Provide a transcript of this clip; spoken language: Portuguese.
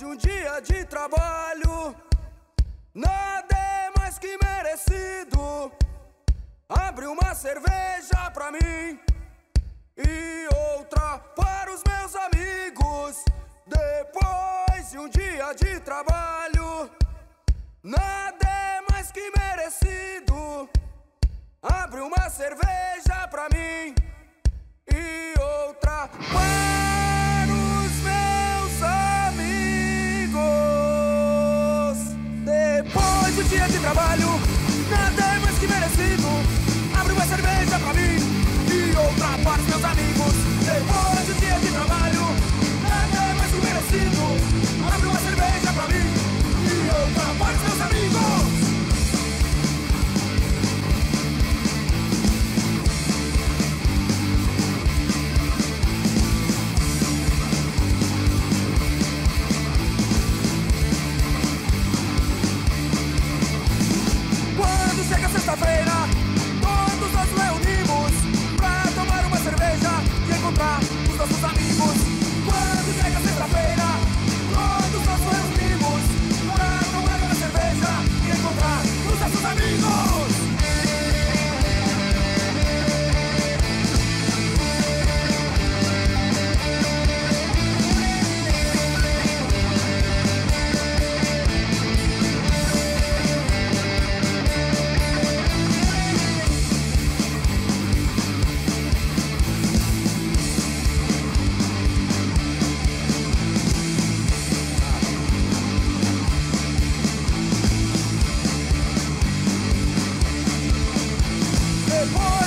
um dia de trabalho, nada é mais que merecido. Abre uma cerveja pra mim e outra para os meus amigos. Depois de um dia de trabalho, nada é mais que merecido. Abre uma cerveja pra mim e outra para os meus amigos. Depois do dia de trabalho, nada é mais que merecido. Abre uma cerveja pra mim e outra para os meus amigos. Depois do dia de trabalho, nada é mais que merecido. Abre uma cerveja pra mim e outra para os meus amigos. Chega sexta-feira, todos nós nos reunimos pra tomar uma cerveja e encontrar os nossos amigos. Quando chega sexta-feira, todos nós nos reunimos pra tomar uma cerveja e encontrar os nossos amigos. Depois